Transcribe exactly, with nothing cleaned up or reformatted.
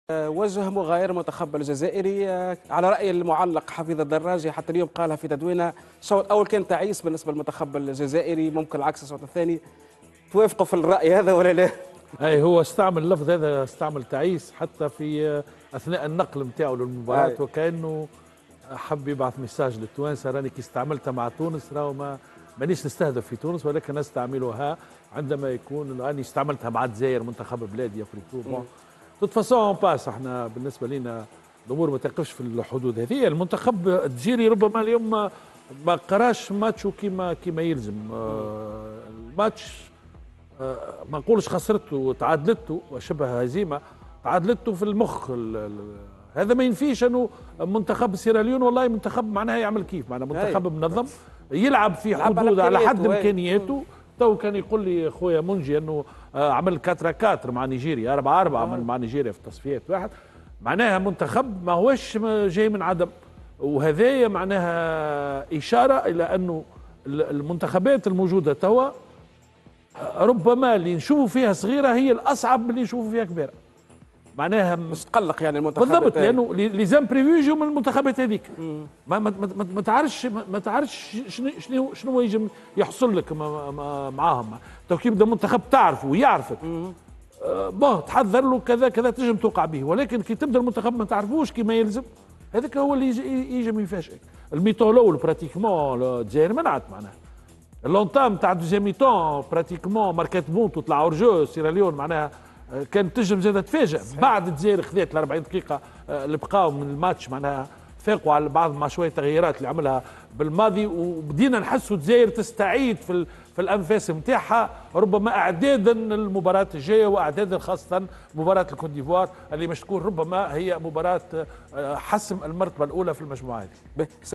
وجه مغاير منتخب الجزائري على رأي المعلق حفيظ الدراجي حتى اليوم قالها في تدوينه. الشوط الأول كان تعيس بالنسبة للمنتخب الجزائري، ممكن العكس الشوط الثاني. توافقوا في الرأي هذا ولا لا؟ اي هو استعمل اللفظ هذا، استعمل تعيس حتى في اثناء النقل نتاعو للمباراة، وكأنه حب يبعث ميساج للتوانسه راني كي استعملتها مع تونس راهو ما مانيش نستهدف في تونس، ولكن استعملها عندما يكون راني استعملتها مع الجزائر منتخب بلادي افريقيا. بون توت فاسون باس، احنا بالنسبه لنا الامور ما تقفش في الحدود هذه. المنتخب الجزائري ربما اليوم ما, ما قراش ماتشو كيما كيما يلزم. آه الماتش آه ما نقولش خسرته، تعادلته وشبه هزيمه، تعادلته في المخ. هذا ما ينفيش انه منتخب سيراليون والله منتخب معناها يعمل كيف، معناها منتخب منظم يلعب في حدود على حد امكانياته. تو كان يقول لي خويا منجي انه عمل أربعة أربعة مع نيجيريا، أربعة أربعة عمل مع نيجيريا في تصفيات واحد. معناها منتخب ما هوش جاي من عدم، وهذايا معناها اشاره الى انه المنتخبات الموجوده توا ربما اللي نشوفوا فيها صغيره هي الاصعب من اللي نشوفوا فيها كبيره. معناها مش تقلق يعني المنتخب بالضبط، لانه لي زامبريفيو يجوا من المنتخبات هذيك. ما ما ما, ما تعرفش ما تعرفش شنو شنو يجم يحصل لك معاهم. تو كي يبدا منتخب تعرفه ويعرفك آه بون تحضر له كذا كذا تنجم توقع به، ولكن كي تبدا المنتخب ما تعرفوش كيما يلزم، هذاك هو اللي يجم يفاجئك. الميتون الاول براتيكمون الجزائر منعت معناها اللونتام تاع دوزيام ميتون براتيكمون ماركات بون تطلع اورجو سيراليون، معناها كانت تنجم زاد تفاجئ. بعد الجزائر خذات ال أربعين دقيقة اللي بقاو من الماتش معناها فاقوا على بعض مع شوية تغييرات اللي عملها بالماضي، وبدينا نحسوا الجزائر تستعيد في في الانفاس نتاعها ربما اعدادا للمباراة الجاية، واعدادا خاصة مباراة الكوت ديفوار اللي مش تكون ربما هي مباراة حسم المرتبة الأولى في المجموعة هذه.